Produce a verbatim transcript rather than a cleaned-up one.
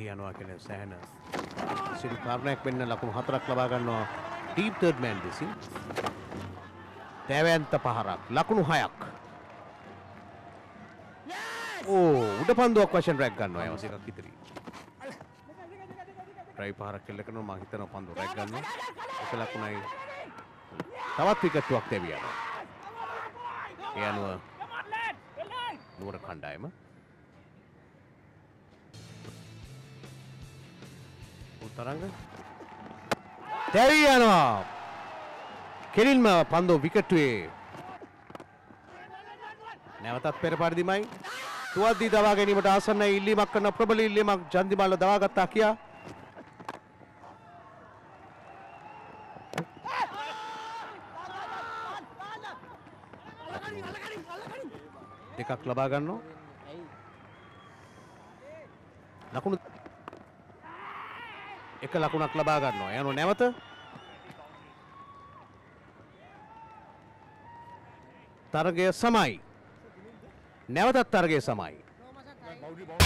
යනවා කියන සෑහෙන සිල් කාරණයක් වෙන්න ලකුණු හතරක් ලබා ගන්නවා ඩීප් තර්ඩ් මෑන් විසින්. දැවැන්ත පහරක් ලකුණු හයක්. ඕ උඩ පන්දුවක් වශයෙන් රැග් ගන්නවා එවස් එකක් ඉදිරි. ට්‍රයි පහරක් කෙල්ල කරනවා මම හිතනවා පන්දුව රැග් ගන්නවා. එක ලකුණයි. තවත් විකට්ටුවක් දෙවි යනවා. ඒ අනුව නුවර කණ්ඩායම උත්තරංග දෙවි යනවා. කෙලින්ම පන්දුව විකට්ටුවේ නැවතත් පෙර පරිදිමයි තුවද්දී දවා ගැනීමට ආසන්නයි ඉල්ලීමක් කරන ප්‍රබල ඉල්ලීමක් ජන්දිමාල්ල දවාගත්තා කියා. දෙකක් ලබා ගන්නවා. ලකුණු එක ලකුණක් ලබා ගන්නවා. යනෝ නැවත තරගය සමයි. නැවතත් තරගය සමයි.